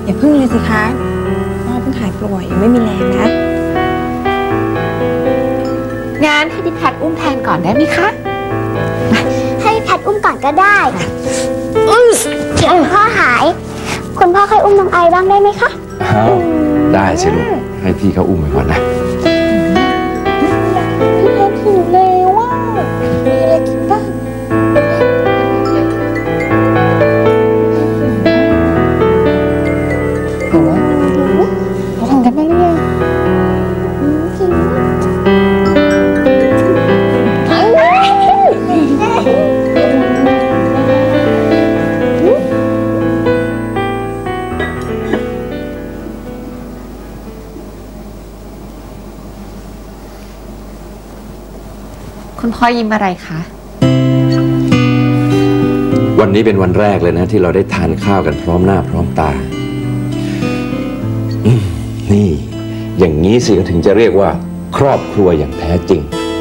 อย่าพึ่งเลยสิคะพ่อเพิ่งหายป่วยยังไม่มีแรงนะงานให้พี่แพทอุ้มแทนก่อนได้ไหมคะให้แพทอุ้มก่อนก็ได้เดี๋ยวพ่อหายคุณพ่อค่อยอุ้มน้องไอบ้างได้ไหมคะได้สิลูกให้พี่เขาอุ้มไปก่อนนะพี่แพทหิวแล้วว่ามีอะไรกินบ้างเราทำกันได้หรือยังคุณพ่อยิ้มอะไรคะวันนี้เป็นวันแรกเลยนะที่เราได้ทานข้าวกันพร้อมหน้าพร้อมตานี่อย่างนี้สิถึงจะเรียกว่าครอบครัวอย่างแท้จริง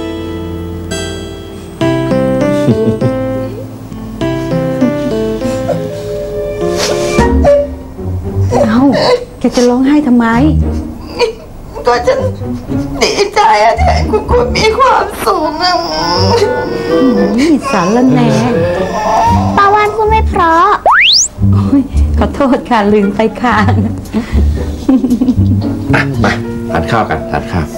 เอ้าแกจะร้องไห้ทำไมก็ฉันดีใจอะแทนคุณมีความสุขอะนี่สารละแหน่ป้าวานพูดไม่เพราะขอโทษค่ะลืมไปค่ะมาทานข้าวกันทานข้าว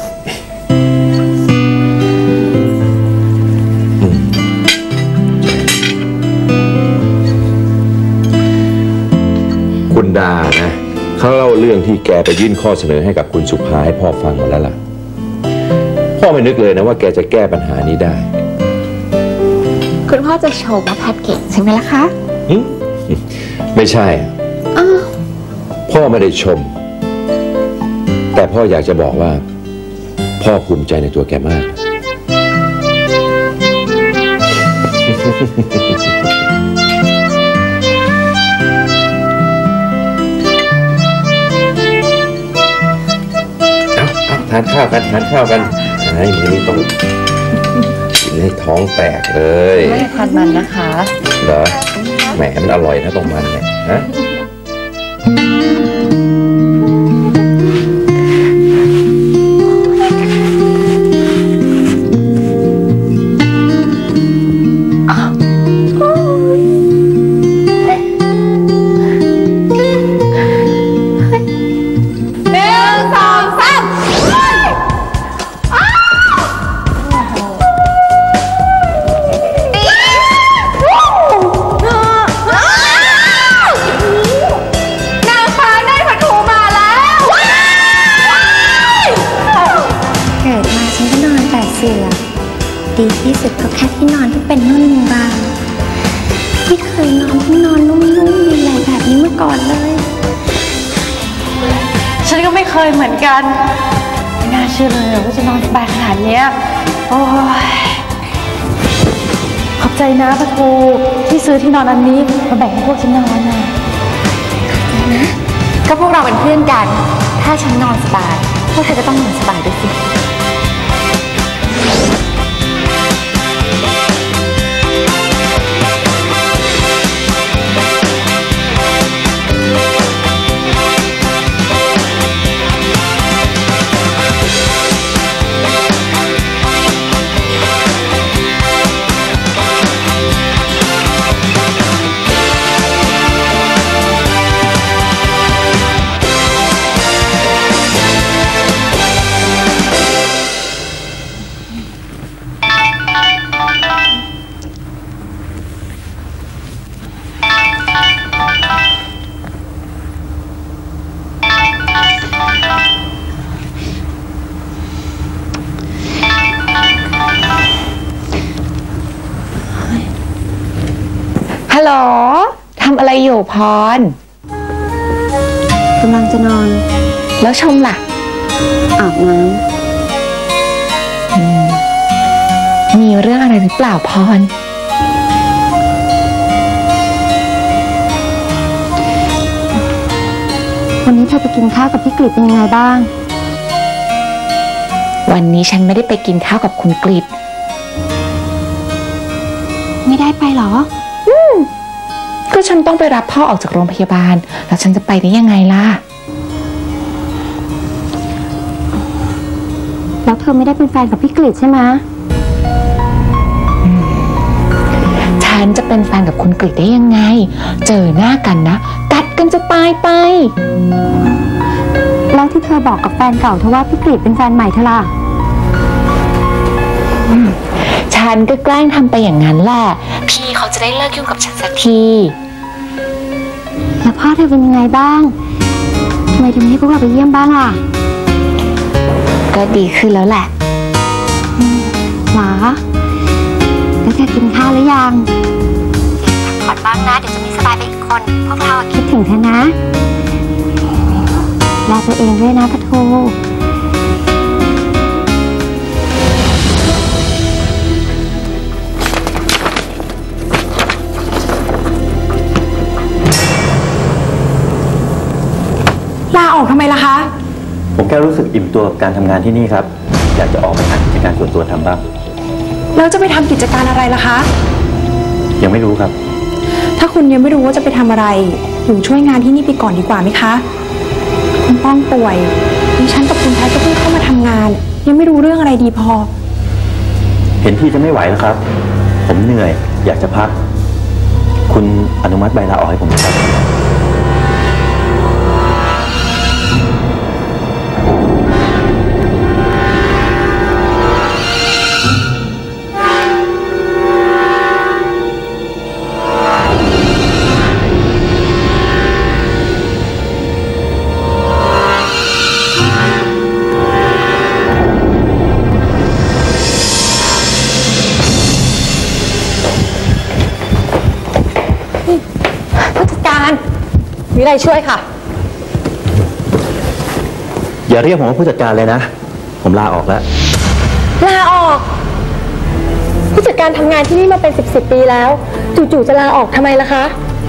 คุณดานะเขาเล่าเรื่องที่แกไปยื่นข้อเสนอให้กับคุณสุภาให้พ่อฟังมาแล้วล่ะพ่อไม่นึกเลยนะว่าแกจะแก้ปัญหานี้ได้คุณพ่อจะชมว่าแพทเก่งใช่ไหมล่ะคะไม่ใช่พ่อไม่ได้ชมแต่พ่ออยากจะบอกว่าพ่อภูมิใจในตัวแกมากทานข้าวกันทานข้าวกันไอ้มื้อนี้ต้องกินให้ท้องแตกเลยไม่ทานมันนะคะเหรอแหมมันอร่อยนะตรงมันเนี่ยฮะดีที่สุดก็แค่ที่นอนที่เป็นนุ่นบางไม่เคยนอนที่นอนนุ่มๆมีแรงแบบนี้มาก่อนเลยฉันก็ไม่เคยเหมือนกันไม่น่าเชื่อเลยว่าจะนอนสบายขนาดนี้โอ้ยขอบใจนะปะทูที่ซื้อที่นอนอันนี้มาแบ่งให้พวกฉันนอนนะก็พวกเราเป็นเพื่อนกันถ้าฉันนอนสบายพวกเธอก็ต้องนอนสบายด้วยสิฮัลโหลทำอะไรอยู่พรกำลังจะนอนแล้วชมล่ะอาบน้ำมีเรื่องอะไรหรือเปล่าพรวันนี้เธอไปกินข้าวกับพี่กฤษเป็นยังไงบ้างวันนี้ฉันไม่ได้ไปกินข้าวกับคุณกฤษไม่ได้ไปหรอก็ฉันต้องไปรับพ่อออกจากโรงพยาบาลแล้วฉันจะไปได้ยังไงล่ะแล้วเธอไม่ได้เป็นแฟนกับพี่กฤษใช่ไหมฉันจะเป็นแฟนกับคุณกฤษได้ยังไงเจอหน้ากันนะกัดกันจะตายไปแล้วที่เธอบอกกับแฟนเก่าเธอว่าพี่กฤษเป็นแฟนใหม่เธอล่ะฉันก็แกล้งทำไปอย่างนั้นแหละพี่เขาจะได้เลิกยุ่งกับฉันสักทีแล้วพ่อเธอเป็นยังไงบ้างทำไมถึงให้พวกเราไปเยี่ยมบ้างล่ะก็ดีขึ้นแล้วแหละหรอแล้วแกกินข้าวหรือยังพักผ่อนบ้างนะเดี๋ยวจะไม่สบายไปอีกคนพวกเราคิดถึงเธอนะดูแลตัวเองด้วยนะปะทูลาออกทำไมล่ะคะผมแค่รู้สึกอิ่มตัวกับการทำงานที่นี่ครับอยากจะออกไปหากิจการส่วนตัวทำบ้างแล้วจะไปทำกิจการอะไรล่ะคะยังไม่รู้ครับถ้าคุณยังไม่รู้ว่าจะไปทำอะไรอยู่ช่วยงานที่นี่ไปก่อนดีกว่าไหมคะคุณป้องป่วยดิฉันกับคุณแพทย์ก็เพิ่งเข้ามาทำงานยังไม่รู้เรื่องอะไรดีพอเห็นที่จะไม่ไหวแล้วครับผมเหนื่อยอยากจะพักคุณอนุมัติใบลาออกให้ผมครับมีอะไรช่วยค่ะอย่าเรียกผมว่าผู้จัดการเลยนะผมลาออกแล้วลาออกผู้จัดการทำงานที่นี่มาเป็น10 ปีแล้วจู่ๆจะลาออกทำไมล่ะคะ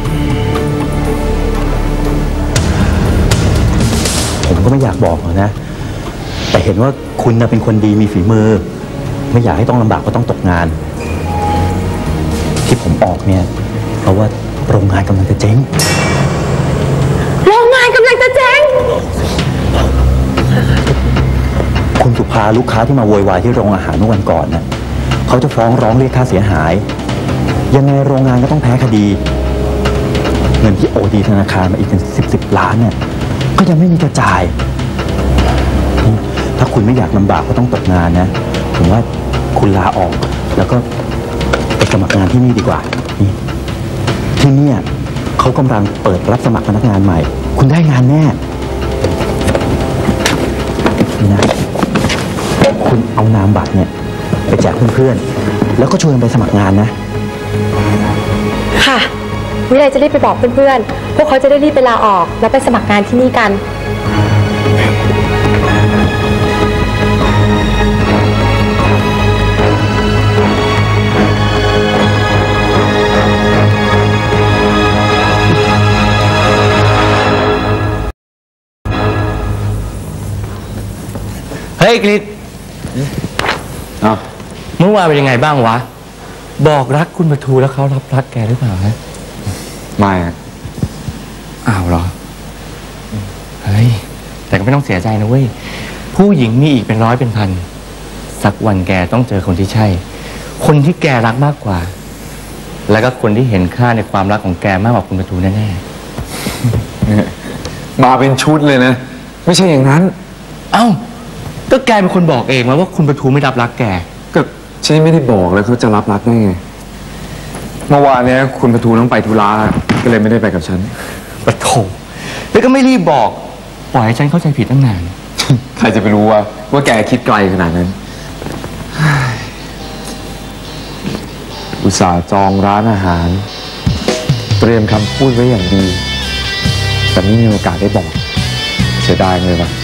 ผมก็ไม่อยากบอกหรอกนะแต่เห็นว่าคุณน่ะเป็นคนดีมีฝีมือไม่อยากให้ต้องลำบากก็ต้องตกงานที่ผมออกเนี่ยเพราะว่าโรงงานกำลังจะเจ๊งคุณสุภาลูกค้าที่มาโวยวายที่โรงอาหารเมื่อวันก่อนน่ะเขาจะฟ้องร้องเรียกค่าเสียหายยังไงโรงงานก็ต้องแพ้คดีเงินที่โอดีธนาคารมาอีกเป็น10 ล้านเนี่ยก็ยังไม่มีกระจายถ้าคุณไม่อยากลำบากก็ต้องตกงานนะผมว่าคุณลาออกแล้วก็ไปสมัครงานที่นี่ดีกว่าที่นี่เขากำลังเปิดรับสมัครพนักงานใหม่คุณได้งานแน่นี่นะคุณเอานามบัตรเนี่ยไปแจกเพื่อนๆแล้วก็ชวนไปสมัครงานนะค่ะวิไลจะรีบไปบอกเพื่อนๆพวกเขาจะได้รีบไปลาออกแล้วไปสมัครงานที่นี่กันเฮ้ยกฤษเมื่อวานเป็นยังไงบ้างวะบอกรักคุณปทูแล้วเขารับรักแกหรือเปล่าฮะไม่อ้าวเหรอเฮ้ยแต่ก็ไม่ต้องเสียใจนะเว้ยผู้หญิงมีอีกเป็นร้อยเป็นพันสักวันแกต้องเจอคนที่ใช่คนที่แกรักมากกว่าแล้วก็คนที่เห็นค่าในความรักของแกมากกว่าคุณปทูแน่ๆมาเป็นชุดเลยนะไม่ใช่อย่างนั้นเอ้าก็แกเป็นคนบอกเองว่าคุณปทูไม่รับรักแกก็ฉันไม่ได้บอกแล้วเขาจะรับรักได้ไงเมื่อวานนี้คุณปทูต้องไปธุระก็เลยไม่ได้ไปกับฉันปะโถแล้วก็ไม่รีบบอกปล่อยให้ฉันเข้าใจผิดตั้งนานใครจะไปรู้ว่าแกคิดไกลขนาดนั้นอุตส่าห์จองร้านอาหารเตรียมคำพูดไว้อย่างดีแต่ไม่มีโอกาสได้บอกเสียดายเลยวะ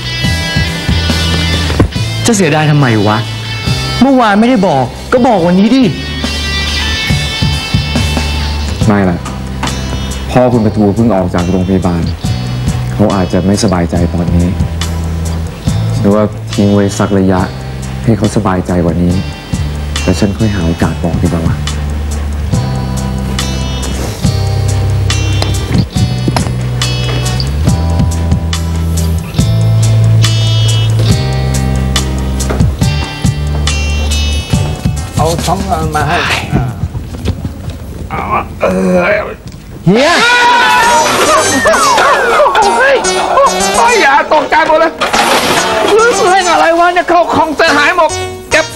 จะเสียดายทำไมวะเมื่อวานไม่ได้บอกก็บอกวันนี้ดิไม่ล่ะพ่อคุณปทูเพิ่งออกจากโรงพยาบาลเขาอาจจะไม่สบายใจตอนนี้หรือว่าทิ้งไว้สักระยะให้เขาสบายใจกว่านี้แล้วฉันค่อยหาโอกาสบอกดีกว่าวะสองคนมาให้เฮียอย่าตกใจหมดเลยเรื่องอะไรวะเนี่ยเขาของเสียหายหมดเก็บ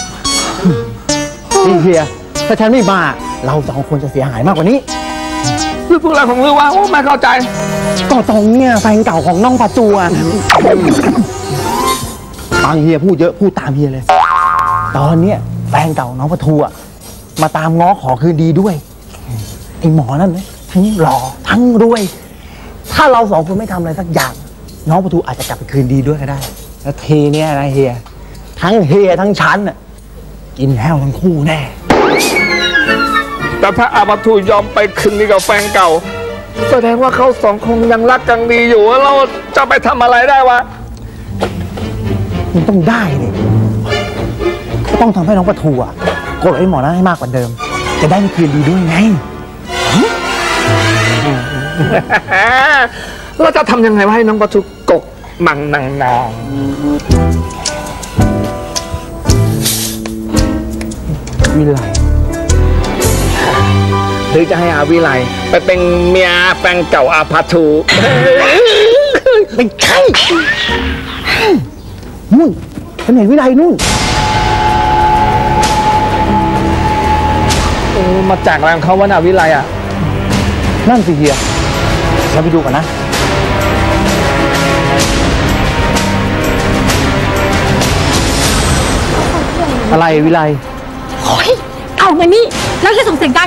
นี่เฮียถ้าฉันไม่มาเราสองคนจะเสียหายมากกว่านี้เรื่องพวกอะไรของเรื่องวะโอ้ไม่เข้าใจก็ตรงเนี่ยแฟนเก่าของน้องประตูอะฟังเฮียพูดเยอะพูดตามเฮียเลยตอนเนี้ยแฟนเก่าน้องประตูอะมาตามง้อขอคืนดีด้วยไอ้หมอนั่นนะทั้งหล่อทั้งรวยถ้าเราสองคนไม่ทำอะไรสักอย่างน้องประตูอาจจะกลับไปคืนดีด้วยก็ได้แล้วทีเนี้ยนะเฮียทั้งเฮียทั้งฉันน่ะกินแห้วทั้งคู่แน่แต่ถ้าอาประตูยอมไปคืนดีกับแฟนเก่าแสดงว่าเขาสองคนยังรักกันดีอยู่เราจะไปทำอะไรได้วะมันต้องได้ดิก็ต้องทำให้น้องประตูอ่ะโกรธไอ้หมอนั่นให้มากกว่าเดิมจะได้ไม่คืนดีด้วยไงเราจะทำยังไงวะให้น้องประตูกกมังนางวิไลหรือจะให้อาวิไลไปเป็นเมียแฟนเก่าอาภาทูไม่ใช่นู่นฉันเห็นวิไลนู่นมาจากแรงเขาว่านาวิไลอ่ะนั่นสิเฮียเราไปดูกันนะอะไรวิไลโอ้ยเอามานี่แล้วจะส่งเสียงดัง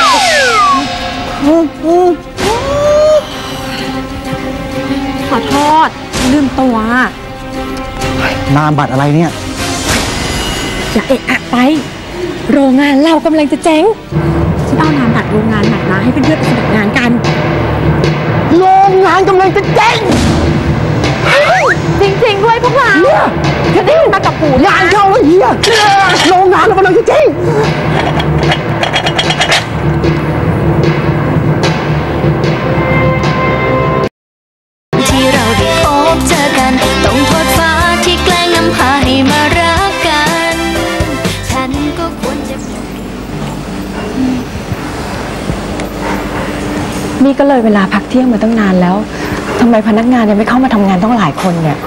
ขอโทษลืมตัวนามบัตรอะไรเนี่ยอย่าเอะอะไปโรงงานเรากำลังจะเจ๊งฉันเอานามบัตรโรงงานใหม่มาให้เพื่อนๆไปสมัครงานกันโรงงานกำลังจะเจ๊งจริงๆด้วยพวกเราฉันได้ยินมากับปู่งานเข้าแล้วเฮียโรงงานเรากำลังจะเจ๊งที่เราได้พบเจอกันต้องโทษฟ้าที่แกล้งนำพาให้มารักกันฉันก็ควรจะนี่ก็เลยเวลาพักเที่ยงมาตั้งนานแล้วทำไมพนักงานยังไม่เข้ามาทำงานต้องหลายคนเนี่ย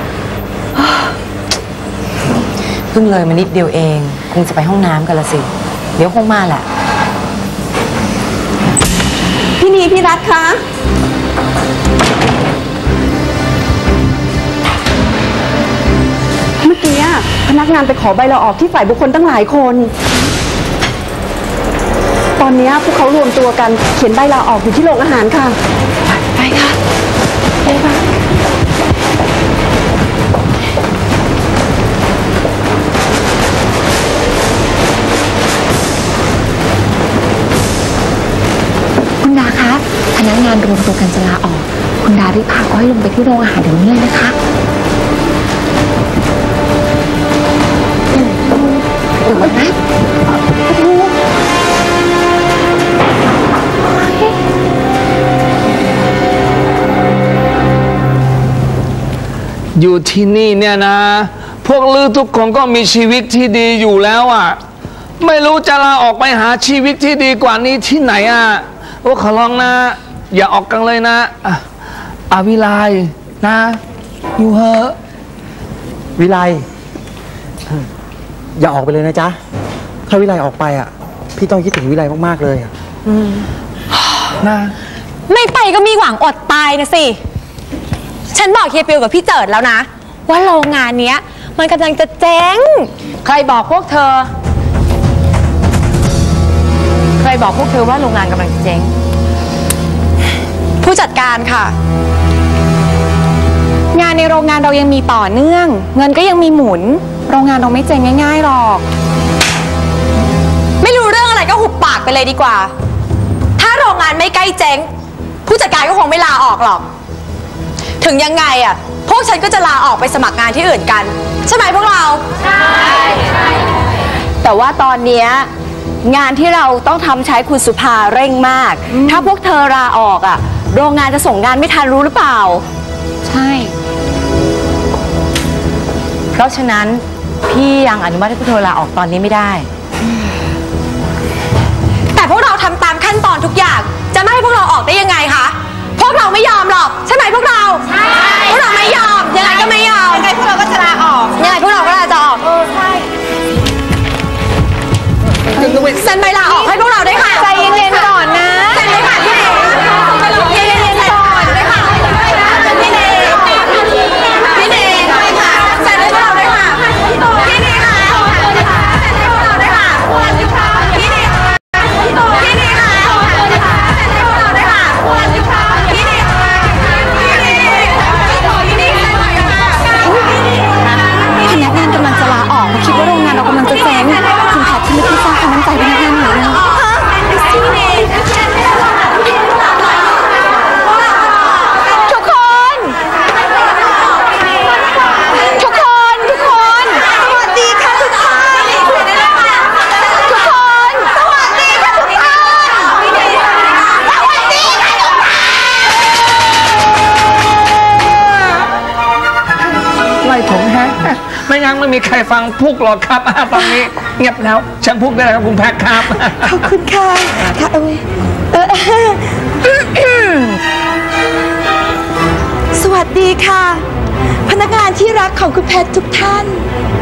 เพิ่งเลยมานิดเดียวเองคงจะไปห้องน้ำกันละสิเดี๋ยวคงมาแหละพี่นีพี่รัฐคะเมื่อกี้พนักงานไปขอใบลาออกที่ฝ่ายบุคคลตั้งหลายคนตอนนี้พวกเขารวมตัวกันเขียนใบลาออกอยู่ที่โรงอาหารค่ะไปค่ะไปค่ะคุณดาคะพนักงานรวมตัวกันจะลาออกคุณดารีบพาก้อยลงไปที่โรงอาหารเดี๋ยวนี้เลยนะคะเดี๋ยวนะอยู่ที่นี่เนี่ยนะพวกลือทุกคนก็มีชีวิตที่ดีอยู่แล้วอ่ะไม่รู้จะลาออกไปหาชีวิตที่ดีกว่านี้ที่ไหนอ่ะโอ้ขอร้องนะอย่าออกกันเลยนะอาวิไลนะอยู่เหอะวิไลอย่าออกไปเลยนะจ๊ะถ้าวิไลออกไปอ่ะพี่ต้องคิดถึงวิไลมากๆเลยนะไม่ไปก็มีหวังอดตายนะสิฉันบอกเฮียปิวกับพี่เจิดแล้วนะว่าโรงงานเนี้ยมันกำลังจะเจ๊งใครบอกพวกเธอว่าโรงงานกำลังจะเจ๊งผู้จัดการค่ะงานในโรงงานเรายังมีต่อเนื่องเงินก็ยังมีหมุนโรงงานเราไม่เจ๊งง่ายๆหรอกไม่รู้เรื่องอะไรก็หุบปากไปเลยดีกว่าถ้าโรงงานไม่ใกล้เจ๊งผู้จัดการก็คงไม่ลาออกหรอกถึงยังไงพวกฉันก็จะลาออกไปสมัครงานที่อื่นกันใช่ไหมพวกเราใช่แต่ว่าตอนนี้งานที่เราต้องทำใช้คุณสุภาเร่งมากถ้าพวกเธอลาออกโรงงานจะส่งงานไม่ทันรู้หรือเปล่าใช่เพราะฉะนั้นพี่ยังอนุมัติให้พวกเธอลาออกตอนนี้ไม่ได้วกเราทำตามขั้นตอนทุกอย่างจะไม่ให้พวกเราออกได้ยังไงคะพวกเราไม่ยอมหรอกใช่ไหมพวกเราใช่พวกเราไม่ยอมยังไงก็ไม่ยอมยังไงพวกเราก็จะลาออกยังไงพวกเราก็จะออกใช่เซ็นใบลาออกให้พวกเราได้ค่ะใจเย็นๆก่อนนะเซ็นเลยค่ะพี่เอ๋ใจเย็นๆก่อนเลยค่ะพี่เอ๋พี่เอ๋ค่ะเซ็นให้พวกเราได้ค่ะพี่เอ๋ค่ะเซ็นให้พวกเราได้ค่ะพี่เอ๋พี่เอ๋ค่ะเซ็นให้พวกเราได้ค่ะพี่เอ๋พนักงานกำลังจะลาออกคิดว่าโรงงานเรากำลังจะเจ๊งคุณแพทย์ที่ไม่ได้สร้างความมั่นใจพนักงานหนูเลยทุกคนสวัสดีค่ะทุกคนสวัสดีค่ะทุกคนสวัสดีค่ะทุกคนไล่ถงแฮะไม่งั้นไม่มีใครฟังพุกหรอกครับตอนนี้เงียบแล้วฉันพุกได้แล้วครับคุณแพทย์ครับขอบคุณค่ะค่ะสวัสดีค่ะ พนักงานที่รักของคุณแพทย์ทุกท่าน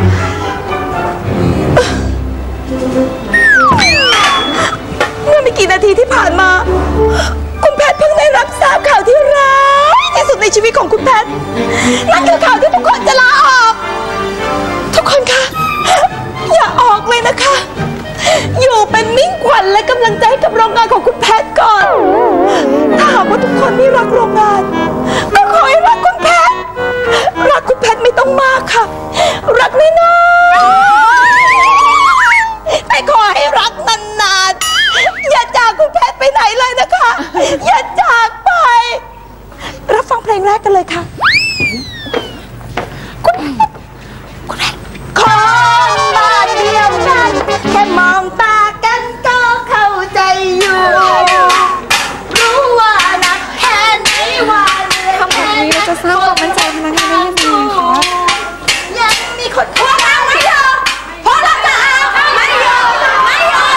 เมื่อไม่กี่นาทีที่ผ่านมาคุณแพทย์เพิ่งได้รับทราบข่าวที่ร้ายที่สุดในชีวิตของคุณแพทย์นั่นคือข่าวที่ทุกคนจะลาออกทุกคนคะอย่าออกเลยนะคะ อยู่เป็นมิ่งขวัญและกำลังใจให้กับโรงงานของคุณแพทย์ก่อนถ้าหากว่าทุกคนไม่รักโรงงานก็ขอให้รักคุณแพทย์รักคุณแพทย์ไม่ต้องมากค่ะรักน้อยๆแต่ขอให้รักนานๆอย่าจากคุณแพทย์ไปไหนเลยนะคะอย่าจากไปรับฟังเพลงแรกกันเลยค่ะคนบ้านเดียวกันแค่มองตากันก็เข้าใจอยู่รู้ว่านักแค่ไหนว่าทำแบบนี้จะสร้างความมั่นใจพนักงานได้ยังไงคะยังมีคนพวกเราไม่ยอมพวกเราจะเอาไม่ยอมไม่ยอม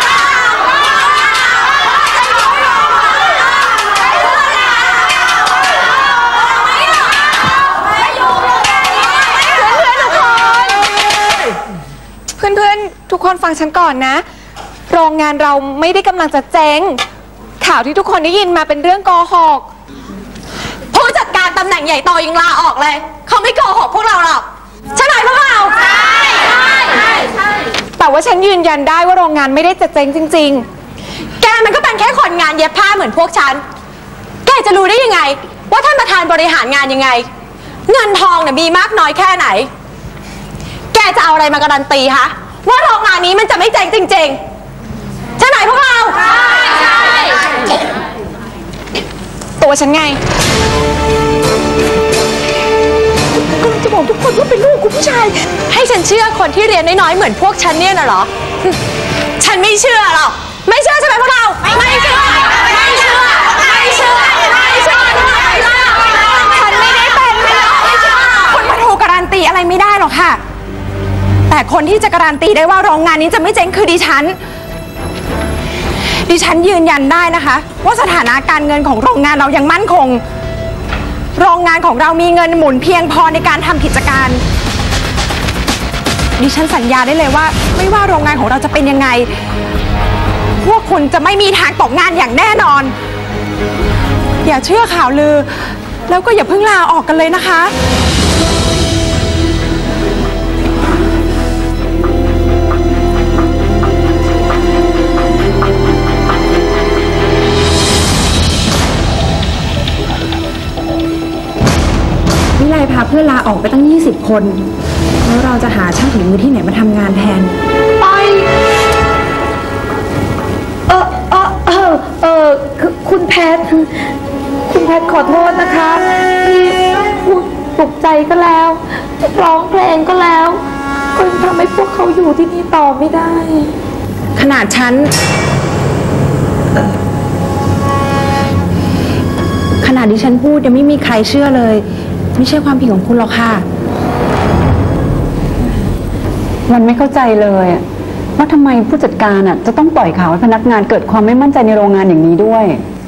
เพื่อนๆทุกคนฟังฉันก่อนนะโรงงานเราไม่ได้กำลังจะเจ๊งข่าวที่ทุกคนได้ยินมาเป็นเรื่องโกหกผู้จัดการตำแหน่งใหญ่โตยังลาออกเลยเขาไม่โกหกพวกเราหรอกใช่ไหมพวกเราใช่แต่ว่าฉันยืนยันได้ว่าโรงงานไม่ได้จะเจ๊งจริงๆแกมันก็เป็นแค่คนงานเย็บผ้าเหมือนพวกฉันแกจะรู้ได้ยังไงว่าท่านประธานบริหารงานยังไงเงินทองเนี่ยมีมากน้อยแค่ไหนแกจะเอาอะไรมาการันตีคะว่าโรงงานนี้มันจะไม่เจ๊งจริงๆใช่ไหมพวกเราใช่ตัวฉันไงกำลังจะบอกทุกคนว่าเป็นลูกคุณผู้ชายให้ฉันเชื่อคนที่เรียนน้อยๆเหมือนพวกฉันเนี่ยน่ะเหรอฉันไม่เชื่อหรอกไม่เชื่อใช่ไหมพวกเราไม่เชื่อฉันไม่ได้เป็นไม่เชื่อคุณมาถูกการันตีอะไรไม่ได้หรอกค่ะแต่คนที่จะการันตีได้ว่าโรงงานนี้จะไม่เจ๊งคือดิฉันยืนยันได้นะคะว่าสถานะการเงินของโรงงานเรายังมั่นคงโรงงานของเรามีเงินหมุนเพียงพอในการทำกิจการดิฉันสัญญาได้เลยว่าไม่ว่าโรงงานของเราจะเป็นยังไงพวกคุณจะไม่มีทางตกงานอย่างแน่นอนอย่าเชื่อข่าวลือแล้วก็อย่าเพิ่งลาออกกันเลยนะคะวิไลพาเพื่อนลาออกไปตั้ง20 คนแล้วเราจะหาช่างฝีมือที่ไหนมาทำงานแทนคุณแพทขอโทษนะคะที่ปลุกใจก็แล้วร้องเพลงก็แล้วก็ทำให้พวกเขาอยู่ที่นี่ต่อไม่ได้ขนาดฉันขนาดที่ฉันพูดยังไม่มีใครเชื่อเลยไม่ใช่ความผิดของคุณหรอกค่ะมันไม่เข้าใจเลยว่าทำไมผู้จัดการจะต้องปล่อยข่าวให้พนักงานเกิดความไม่มั่นใจในโรงงานอย่างนี้ด้วย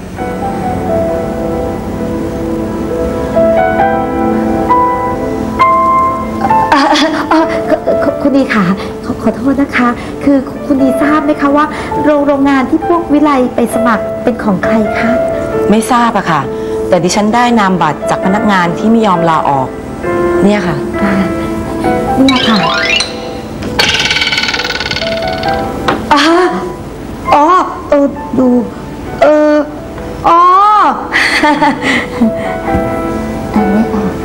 คุณดีค่ะขอโทษนะคะคือคุณดีทราบไหมคะว่าโรงงานที่พวกวิไลไปสมัครเป็นของใครคะไม่ทราบอะค่ะแต่ดิฉันได้นามบัตรจากพนักงานที่ไม่ยอมลาออกเนี่ยค่ะเนี่ยค่ะดูอันนี้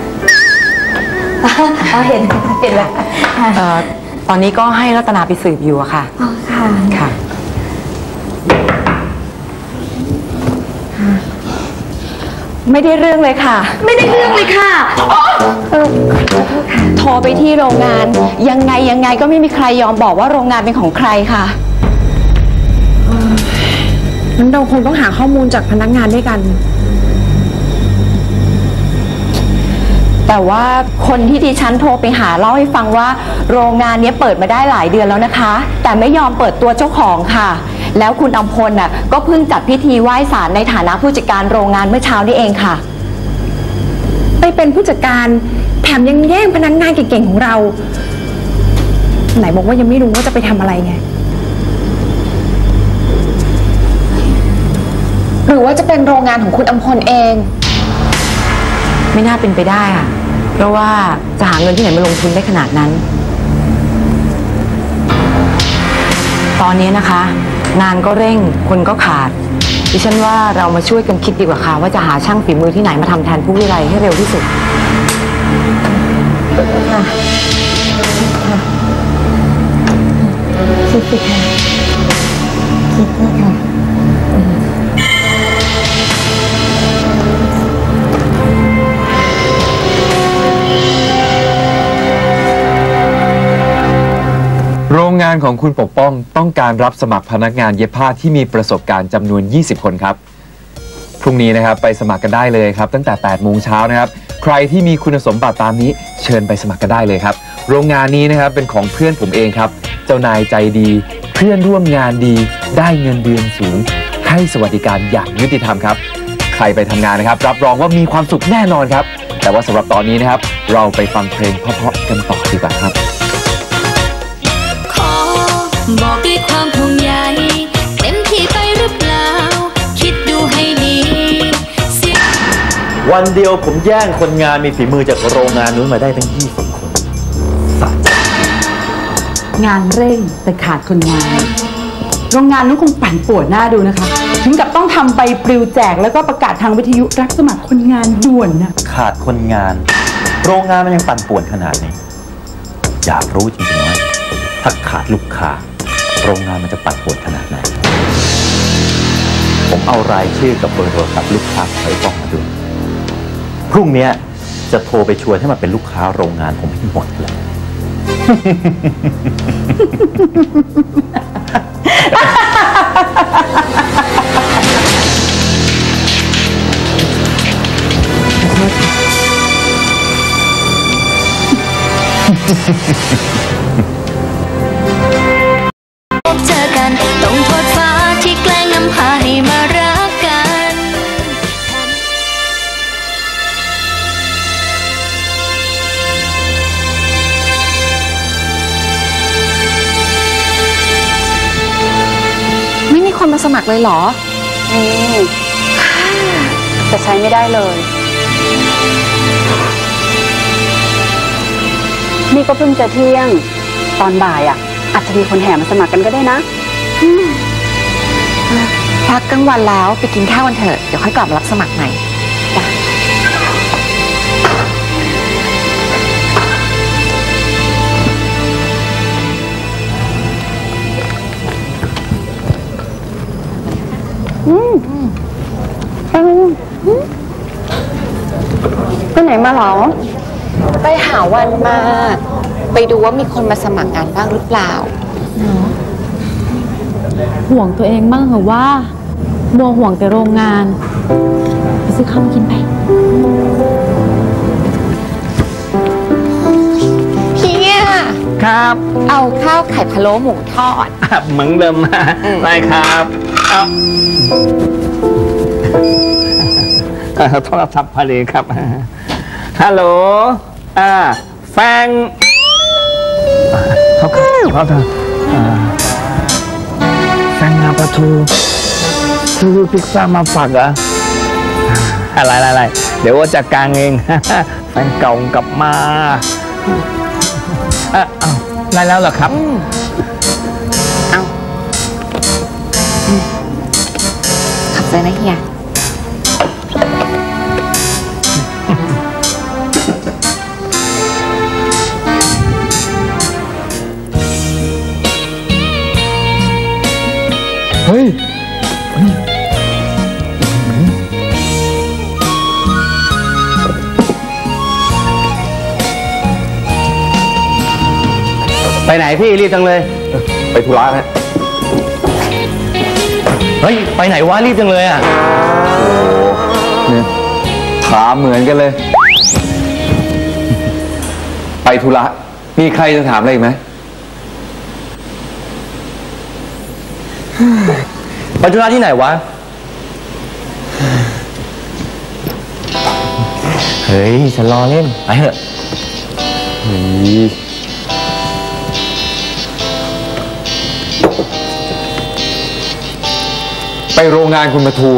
ค่ะเห็นแล้วตอนนี้ก็ให้รัตนาไปสืบอยู่อะค่ะค่ะไม่ได้เรื่องเลยค่ะโทรไปที่โรงงานยังไงก็ไม่มีใครยอมบอกว่าโรงงานเป็นของใครค่ะงั้นเราคงต้องหาข้อมูลจากพนักงานด้วยกันแต่ว่าคนที่ดิฉันโทรไปหาเล่าให้ฟังว่าโรงงานนี้เปิดมาได้หลายเดือนแล้วนะคะแต่ไม่ยอมเปิดตัวเจ้าของค่ะแล้วคุณอำพลก็เพิ่งจัดพิธีไหว้ศาลในฐานะผู้จัดการโรงงานเมื่อเช้านี้เองค่ะไปเป็นผู้จัดการแถมยังแย่งพนักงานเก่งๆของเราไหนบอกว่ายังไม่รู้ว่าจะไปทำอะไรไงหรือว่าจะเป็นโรงงานของคุณอำพลเองไม่น่าเป็นไปได้ค่ะเพราะว่าจะหาเงินที่ไหนมาลงทุนได้ขนาดนั้นตอนนี้นะคะงานก็เร่งคนก็ขาดดิฉันว่าเรามาช่วยกันคิดดีกว่าค่ะว่าจะหาช่างฝีมือที่ไหนมาทำแทนผู้วิไลให้เร็วที่สุดคิดสิค่ะคิดเลยค่ะโรงงานของคุณปกป้องต้องการรับสมัครพนักงานเย็บผ้าที่มีประสบการณ์จำนวน20คนครับพรุ่งนี้นะครับไปสมัครกันได้เลยครับตั้งแต่8 โมงเช้านะครับใครที่มีคุณสมบัติตามนี้เชิญไปสมัครกันได้เลยครับโรงงานนี้นะครับเป็นของเพื่อนผมเองครับเจ้านายใจดีเพื่อนร่วมงานดีได้เงินเดือนสูงให้สวัสดิการอย่างยุติธรรมครับใครไปทำงานนะครับรับรองว่ามีความสุขแน่นอนครับแต่ว่าสำหรับตอนนี้นะครับเราไปฟังเพลงเพราะๆกันต่อดีกว่าครับบอกด้วยความห่วงใยเต็มที่ไปหรือเปล่าคิดดูให้ดีวันเดียวผมแย่งคนงานมีฝีมือจากโรงงานนู้นมาได้ทั้ง20 คนงานเร่งแต่ขาดคนงานโรงงานนู้นคงปั่นป่วนหน้าดูนะคะถึงกับต้องทำใบปลิวแจกแล้วก็ประกาศทางวิทยุรับสมัครคนงานด่วนนะขาดคนงานโรงงานมันยังปั่นป่วนขนาดนี้อยากรู้จริงๆว่าถ้าขาดลูกค้าโรงงานมันจะปั่นป่วนขนาดไหนผมเอารายชื่อกับเบอร์โทรศัพท์ลูกค้าไปฟ้องมาดูพรุ่งนี้จะโทรไปชวนให้มาเป็นลูกค้าโรงงานผมให้หมดเลยเจอกันต้องโทษฟ้าที่แกล้งนำพาให้มารักกันไม่มีคนมาสมัครเลยเหรอแต่ใช้ไม่ได้เลยนี่ก็เพิ่งจะเที่ยงตอนบ่ายอาจจะมีคนแห่มาสมัครกันก็ได้นะพักกลางวันแล้วไปกินข้าวกันเถอะเดี๋ยวค่อยกลับมารับสมัครใหม่ไปไหนมาหรอไปหาวันมาไปดูว่ามีคนมาสมัครงานบ้างหรือเปล่าห่วงตัวเองบ้างเหรอว่ามัวห่วงแต่โรงงานไปซื้อข้าวมากินไปพี่ครับเอาข้าวไข่พะโล้หมูทอดเหมือนเดิมได้ครับเอาโทรศัพท์พอดีครับฮัลโหลแฟงเขาแฟงงาปลาทูซื้อพิซซ่ามาฝากเหรออะไรเดี๋ยวว่าจัดการเองแฟนเก่ากลับมาได้แล้วเหรอครับขับใจนะเฮียเฮ้ยไปไหนพี่รีบจังเลยไปธุระฮะเฮ้ยไปไหนวะรีบจังเลยอ่ะโอ้เนี่ยถามเหมือนกันเลยไปธุระมีใครจะถามอะไรอีกไหมไปธุระที่ไหนวะเฮ้ยฉันรอเล่นไปเถอะไปโรงงานคุณปทู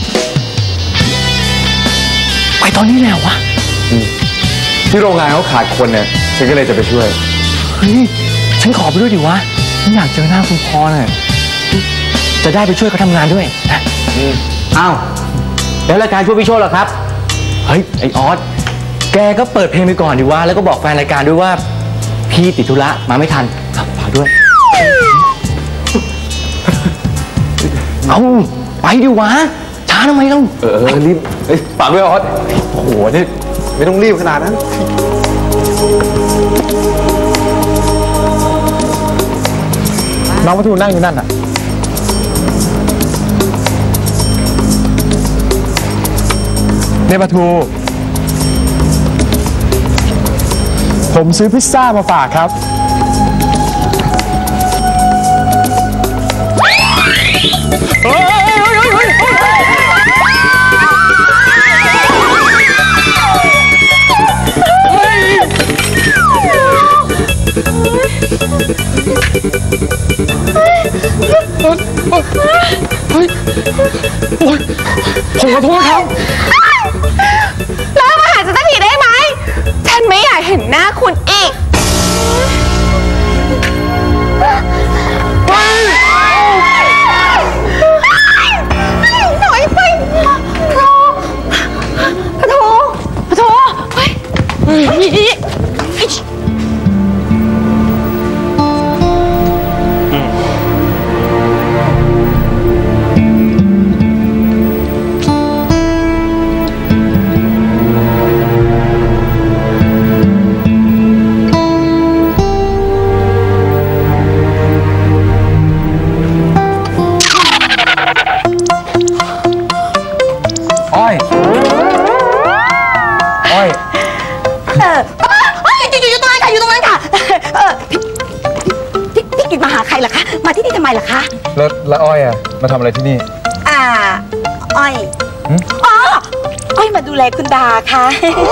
ไปตอนนี้แล้ววะที่โรงงานเขาขาดคนเนี่ยฉันก็เลยจะไปช่วยเฮ้ยฉันขอไปด้วยดิวะฉันอยากเจอหน้าคุณพ่อน่ะจะได้ไปช่วยเขาทำงานด้วยนะอ้าวแล้วรายการช่วยพี่โชคเหรอครับเฮ้ยไอออสแกก็เปิดเพลงไปก่อนดิวะแล้วก็บอกแฟนรายการด้วยว่าพี่ติดธุระมาไม่ทันฝากด้วยเอาไปดิวะช้าทำไมเรารีบฝากด้วยออสโอ้โหนี่ไม่ต้องรีบขนาดนั้นน้องปทูนั่งอยู่นั่นอ่ะเนี่ยปทูผมซื้อพิซซ่ามาฝากครับผมขอโทษครับแล้วมาหาฉันสักทีได้ไหมฉันไม่อยากเห็นหน้าคุณอีกหน่อยไปโธ่แล้วอ้อยอ่ะมาทำอะไรที่นี่อ้อยอ้อยมาดูแลคุณดาค่ะ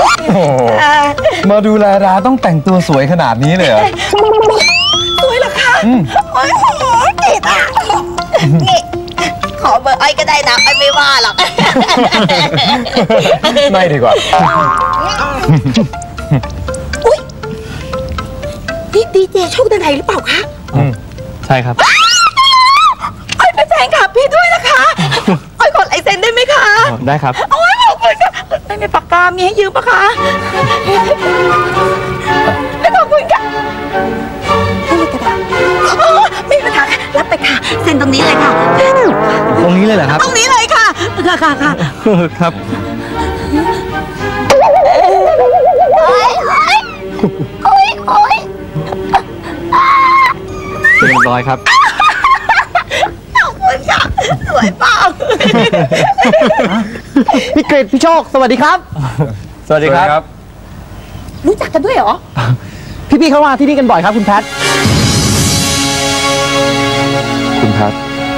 มาดูแลดาต้องแต่งตัวสวยขนาดนี้เลยเหรอสวยเหรอคะโอ้ยโหเก๋อ่ะนี่ขอเบอร์อ้อยก็ได้นะอ้อยไม่ว่าหรอกไม่ดีกว่าอุ้ยนี่ดีเจโชคดนัยหรือเปล่าคะใช่ครับอ้อยเป็นแฟนคลับพี่ด้วยนะคะอ้อยขอลายเซ็นได้ไหมคะได้ครับโอ้ยขอบคุณค่ะไม่มีปากกามีให้ยืมปะคะขอบคุณค่ะไม่มีกระดาษไม่มีปัญหารับไปค่ะเซ็นตรงนี้เลยค่ะตรงนี้เลยเหรอครับตรงนี้เลยค่ะค่ะครับโอ๊ยเรียบร้อยครับขอบคุณค่ะสวยเปล่าพี่เกรดพี่โชคสวัสดีครับสวัสดีครับรู้จักกันด้วยเหรอพี่ๆเขามาที่นี่กันบ่อยครับคุณแพทคุณแพท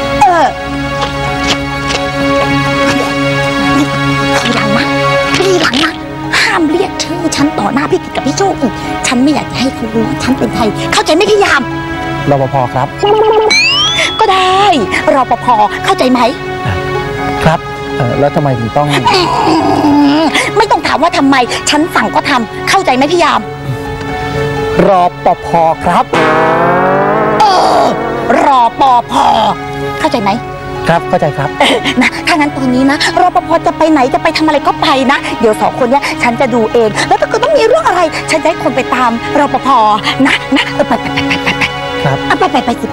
ทีหลังนะห้ามเรียกชื่อฉันต่อหน้าพี่กิตกับพี่โชคอีกฉันไม่อยากให้เขารู้ว่าฉันเป็นใครเข้าใจไหมพี่ยามรปภครับก็ได้รปภเข้าใจไหมครับแล้วทำไมถึงต้องไม่ต้องถามว่าทำไมฉันสั่งก็ทำเข้าใจไหมพี่ยามรปภครับรปภเข้าใจไหมครับเข้าใจครับนะถ้างั้นตอนนี้นะรปภจะไปไหนจะไปทำอะไรก็ไปนะเดี๋ยว2 คนเนี้ยฉันจะดูเองแล้วถ้าเกิดต้องมีเรื่องอะไรฉันจะให้คนไปตามรปภนะไปครับไปสิไป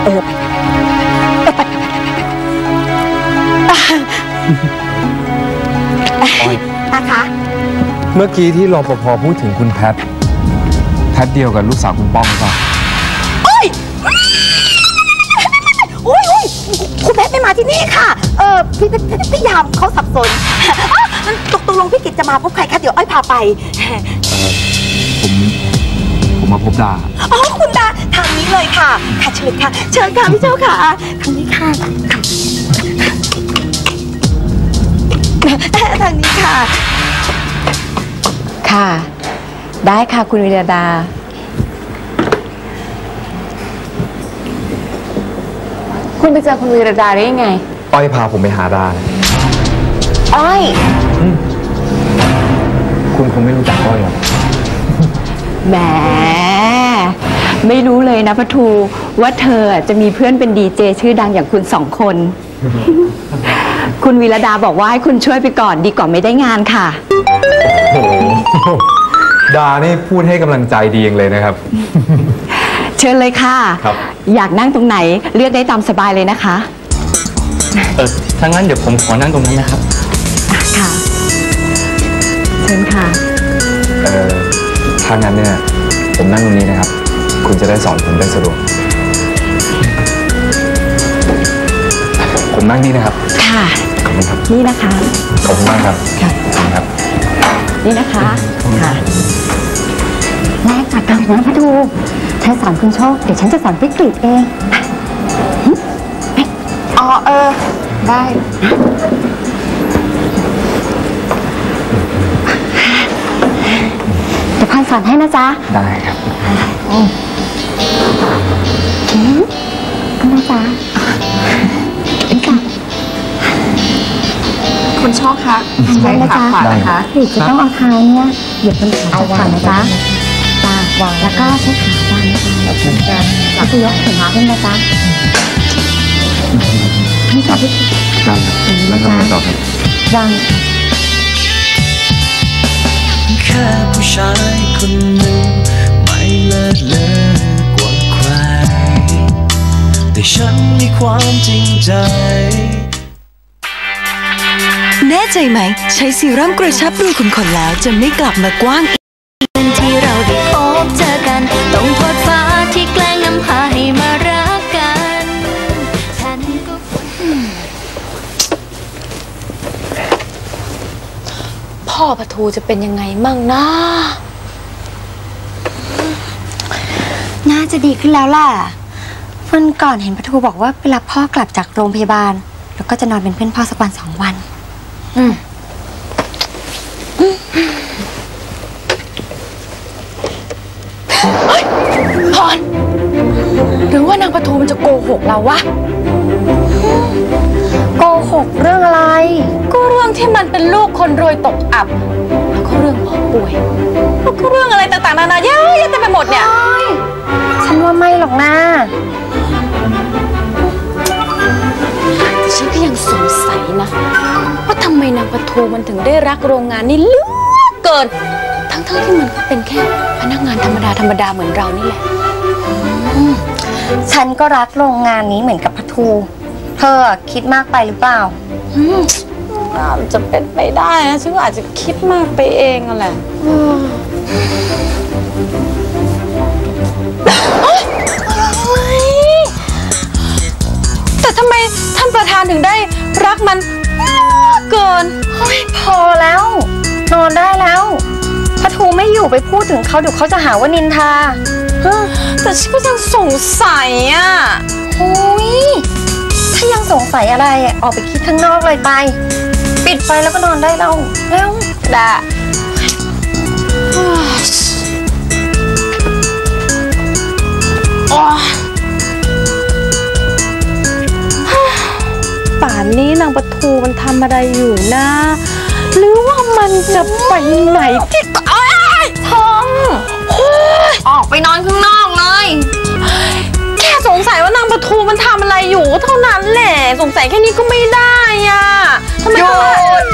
นะคะเมื่อกี้ที่รปภพูดถึงคุณแพทเดียวกับลูกสาวคุณป้อมหรือเปล่าคุณแพทไม่มาที่นี่ค่ะพี่ยามเขาสับสนตกลงพี่กิตจะมาพบใครคะเดี๋ยวอ้อยพาไปผมมาพบดาอ๋อคุณดาทางนี้เลยค่ะเชิญค่ะพี่เจ้าค่ะทางนี้ค่ะทางนี้ค่ะค่ะได้ค่ะคุณวิรดาคุณไปเจอคุณวิรดาได้ยังไงอ้อยพาผมไปหาดาอ้อยคุณคงไม่รู้จักอ้อยหรอกแหมไม่รู้เลยนะปะทูว่าเธอจะมีเพื่อนเป็นดีเจชื่อดังอย่างคุณ2 คน คุณวิรดาบอกว่าให้คุณช่วยไปก่อนดีกว่าไม่ได้งานค่ะโอ้โหดานี่พูดให้กำลังใจดีเองเลยนะครับเชิญเลยค่ะครับอยากนั่งตรงไหนเลือกได้ตามสบายเลยนะคะถ้างั้นเดี๋ยวผมขอนั่งตรงนั้นนะครับค่ะเชิญค่ะถ้างั้นเนี่ยผมนั่งตรงนี้นะครับ คุณจะได้สอนผมได้สะดวก ผมนั่งนี่นะครับค่ะขอบคุณครับนี่นะคะขอบคุณมากครับค่ะขอบคุณครับนี่นะคะ ค่ะแม่จัดการนะพะทูเธอสอนคุณโชคเดี๋ยวฉันจะสอนพี่กฤษเองได้เดี๋ยวพายสอนให้นะจ๊ะได้ครับก็นะจ๊ะนี่ค่ะคุณโชคคะใช้ขาขวานะคะกฤษจะต้องเอาเท้าเนี่ยเหยียบบนขาก่อนนะจ๊ะวางแล้วก็ใช้ขาวางนะคะแล้วจะยกแขนขึ้นนะจ๊ะนี่ค่ะพี่ได้ครับแล้วก็ต่อครับวางแค่ผู้ชายคนหนึ่งไม่เลิศเลอกว่าใครแต่ฉันมีความจริงใจแน่ใจไหมใช้ซีรั่มกระชับรูขุมขนแล้วจะไม่กลับมากว้างอีกที่เราได้พบเจอกันต้องโทษฟ้าที่แกล้งนำพาให้มารักกันฉันก็พ่อปะทูจะเป็นยังไงมั่งนะน่าจะดีขึ้นแล้วล่ะวันก่อนเห็นปะทูบอกว่าไปรับพ่อกลับจากโรงพยาบาลแล้วก็จะนอนเป็นเพื่อนพ่อสักวัน2 วันพรหรือว่านางปะทูมันจะโกหกเราวะโกหกเรื่องอะไรก็เรื่องที่มันเป็นลูกคนรวยตกอับแล้วก็เรื่องพ่อป่วยแล้วก็เรื่องอะไรต่างๆนานาเยอะแยะเต็มไปหมดเนี่ยฉันว่าไม่หรอกนะแต่ฉันก็ยังสงสัยนะว่าทำไมนางปะทูมันถึงได้รักโรงงานนี้เหลือเกินทั้งที่มันก็เป็นแค่พนักงานธรรมดาเหมือนเรานี่แหละฉันก็รักโรงงานนี้เหมือนกับปะทูเธอคิดมากไปหรือเปล่ามันจะเป็นไปได้นะฉันก็อาจจะคิดมากไปเองนั่นแหละแต่ทำไมท่านประธานถึงได้รักมันเกินพอแล้วนอนได้แล้วปะทูไม่อยู่นูไปพูดถึงเขาเดี๋ยวเขาจะหาว่านินทาแต่ฉันก็ยังสงสัยอ่ะโอ้ยถ้ายังสงสัยอะไรออกไปคิดข้างนอกเลยไปปิดไฟแล้วก็นอนได้แล้วด่าป่านนี้นางปทูมันทำอะไรอยู่นะหรือว่ามันจะไปไหนที่ท้องออกไปนอนข้างนอกเลยแค่สงสัยว่านางปทูมันทำอะไรอยู่เท่านั้นแหละสงสัยแค่นี้ก็ไม่ได้อ่ะทำไมต้อง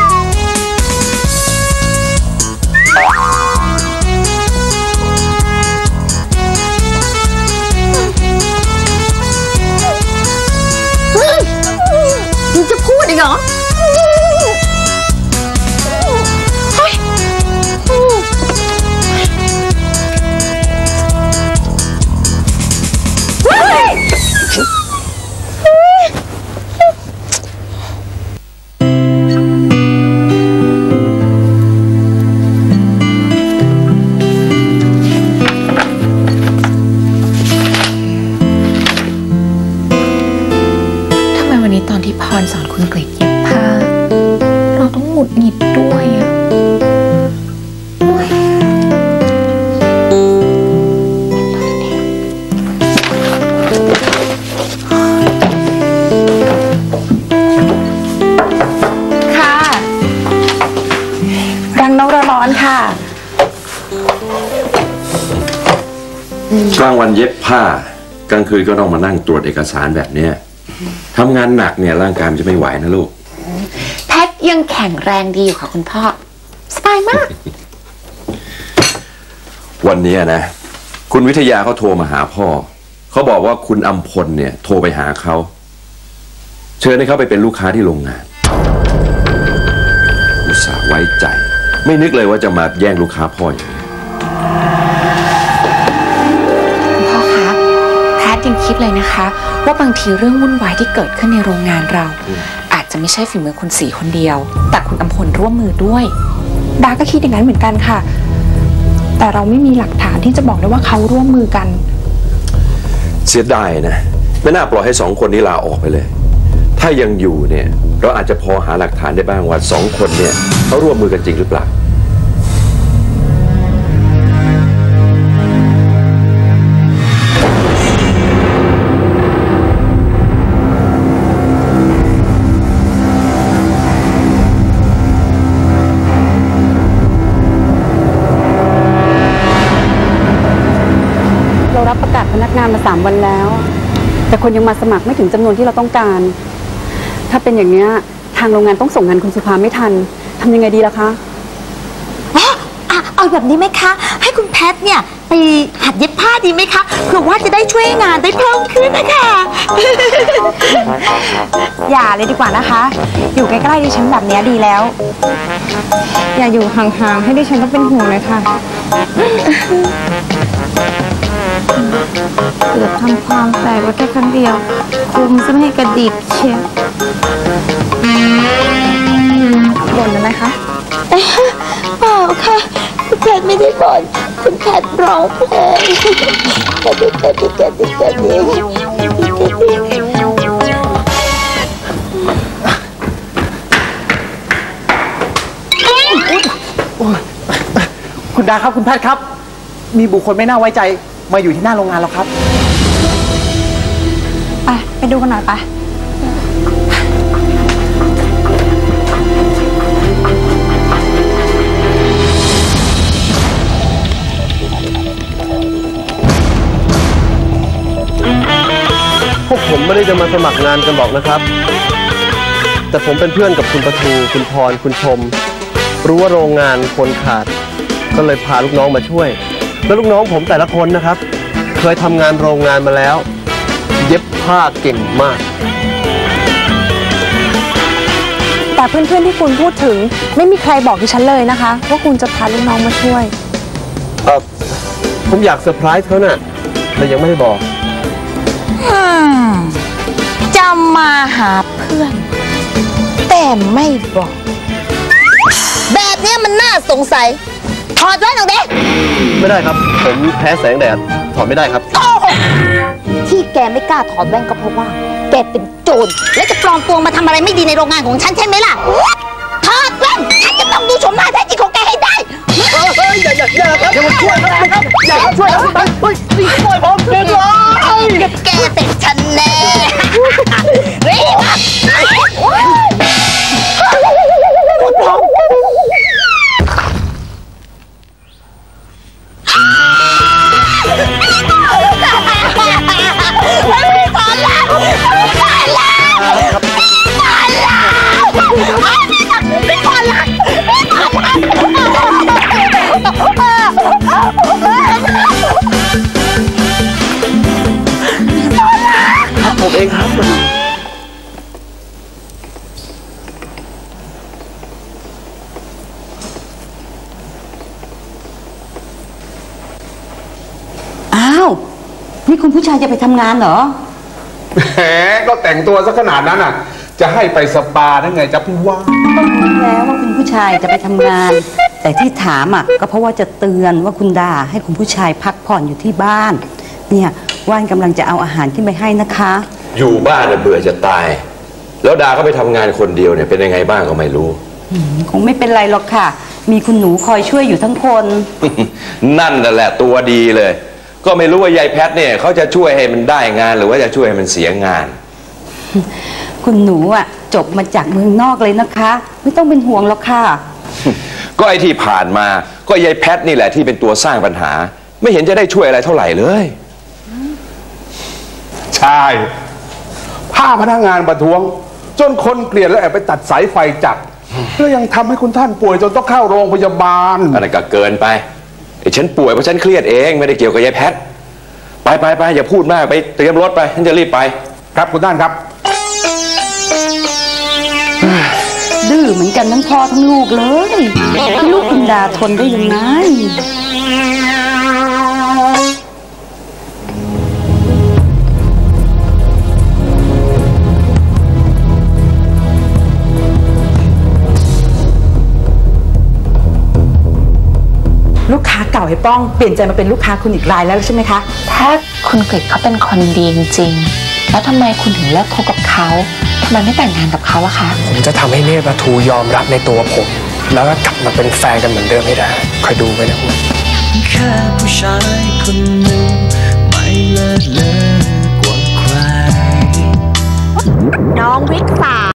มึงจะพูดอีกเหรอตอนที่พรสอนคุณกฤษเย็บผ้าเราต้องหงุดหงิดด้วยอะค่ะรังนกร้อนค่ะกลางวันเย็บผ้ากลางคืนก็ต้องมานั่งตรวจเอกสารแบบเนี้ยทำงานหนักเนี่ยร่างกายมันจะไม่ไหวนะลูกแพทยังแข็งแรงดีอยู่ค่ะคุณพ่อสบายมากวันนี้นะคุณวิทยาเขาโทรมาหาพ่อเขาบอกว่าคุณอำพลเนี่ยโทรไปหาเขาเชิญให้เขาไปเป็นลูกค้าที่โรงงานอุตส่าห์ไว้ใจไม่นึกเลยว่าจะมาแย่งลูกค้าพ่ออย่างนี้คุณพ่อคะแพทยังคิดเลยนะคะว่าบางทีเรื่องวุ่นวายที่เกิดขึ้นในโรงงานเราอาจจะไม่ใช่ฝีมือคุณศรีคนเดียวแต่คุณอำพลร่วมมือด้วยดาก็คิดอย่างนั้นเหมือนกันค่ะแต่เราไม่มีหลักฐานที่จะบอกได้ว่าเขาร่วมมือกันเสียดายนะไม่น่าปล่อยให้สองคนนี้ลาออกไปเลยถ้ายังอยู่เนี่ยเราอาจจะพอหาหลักฐานได้บ้างว่าสองคนเนี่ยเขาร่วมมือกันจริงหรือเปล่าพนักงานมา3 วันแล้วแต่คนยังมาสมัครไม่ถึงจำนวนที่เราต้องการถ้าเป็นอย่างนี้ทางโรงงานต้องส่งงานคุณสุภาไม่ทันทำยังไงดีล่ะคะเอาแบบนี้ไหมคะให้คุณแพทเนี่ยไปหัดเย็บผ้าดีไหมคะเผื่อว่าจะได้ช่วยงานได้เพิ่มขึ้นนะคะอย่าเลยดีกว่านะคะอยู่ใกล้ๆดิฉันแบบนี้ดีแล้วอย่าอยู่ห่างๆให้ดิฉันต้องเป็นห่วงเลยค่ะเกือบทำความแตกไว้แค่ครั้งเดียวคุมซะไม่ให้กระดิกเชียวบ่นอะไรคะเปล่าค่ะคุณแพทไม่ได้บ่นคุณแพทร้องเพลงกระดิกคุณดาครับคุณแพทย์ครับมีบุคคลไม่น่าไว้ใจมาอยู่ที่หน้าโรงงานแล้วครับไปดูกันหน่อยไปพวกผมไม่ได้จะมาสมัครงานกันหรอกนะครับแต่ผมเป็นเพื่อนกับคุณปทูคุณพรคุณชมรู้ว่าโรงงานคนขาดก็เลยพาลูกน้องมาช่วยแล้วลูกน้องผมแต่ละคนนะครับเคยทำงานโรงงานมาแล้วเย็บผ้าเก่งมากแต่เพื่อนๆที่คุณพูดถึงไม่มีใครบอกดิฉันเลยนะคะว่าคุณจะพาลูกน้องมาช่วยผมอยากเซอร์ไพรส์เขาน่ะแต่ยังไม่ได้บอกจะมาหาเพื่อนแต่ไม่บอกแบบนี้มันน่าสงสัยถอดแว่นออกดิไม่ได้ครับ ผมแพ้แสงแดดถอดไม่ได้ครับโกหกที่แกไม่กล้าถอดแว่นก็เพราะว่าแกเป็นโจรและจะปลอมตัวมาทำอะไรไม่ดีในโรงงานของฉันใช่ไหมล่ะถอดแว่นฉันจะต้องดูชมหน้าแท้จริงของแกให้ได้อย่าครับอย่ามาช่วยนะครับอย่าช่วยครับเฮ้ยนี่ช่วยผมเด็กเลยแกติดฉันแน่รีบมาผมเองครับอ้าว นี่คุณผู้ชายจะไปทำงานเหรอแหมก็แต่งตัวซะขนาดนั้นอ่ะ จะให้ไปสปาได้ไงจ๊ะพี่ว่าก็รู้แล้วว่าคุณผู้ชายจะไปทำงาน แต่ที่ถามอ่ะก็เพราะว่าจะเตือนว่าคุณดาให้คุณผู้ชายพักผ่อนอยู่ที่บ้าน เนี่ยว่านกำลังจะเอาอาหารขึ้นไปให้นะคะอยู่บ้านเบื่อจะตาย แล้วดาก็ไปทำงานคนเดียวเนี่ยเป็นยังไงบ้างก็ไม่รู้คงไม่เป็นไรหรอกค่ะ มีคุณหนูคอยช่วยอยู่ทั้งคนนั่นแหละตัวดีเลย ก็ไม่รู้ว่ายายแพทเนี่ยเขาจะช่วยให้มันได้งานหรือว่าจะช่วยให้มันเสียงานคุณหนูอ่ะจบมาจากเมืองนอกเลยนะคะ ไม่ต้องเป็นห่วงหรอกค่ะก็ไอ้ที่ผ่านมาก็ยายแพทนี่แหละที่เป็นตัวสร้างปัญหา ไม่เห็นจะได้ช่วยอะไรเท่าไหร่เลยใช่ผ้าพนักงานประท้วง จนคนเกลียดแล้วแอบไปตัดสายไฟจักรแล้วยังทำให้คุณท่านป่วยจนต้องเข้าโรงพยาบาลอะไรก็เกินไปไอ้ฉันป่วยเพราะฉันเครียดเองไม่ได้เกี่ยวกับยายแพทไปอย่าพูดมากไปเตรียมรถไปฉันจะรีบไปครับคุณท่านครับดื้อเหมือนกันทั้งพ่อทั้งลูกเลยลูกคุณดาทนได้ยังไงลูกค้าเก่าไอ้ป้องเปลี่ยนใจมาเป็นลูกค้าคุณอีกรายแล้วใช่ไหมคะถ้าคุณกฤษเขาเป็นคนดีจริงๆแล้วทำไมคุณถึงเลิกคบกับเขาทำไมไม่แต่งงานกับเขาล่ะคะผมจะทำให้เนตรปทูยอมรับในตัวผมแล้วก็กลับมาเป็นแฟนกันเหมือนเดิมให้ได้คอยดูไว้นะคุณแค่ผู้ชายคนหนึ่งไม่เลิศเลอกว่าใครน้องวิกษา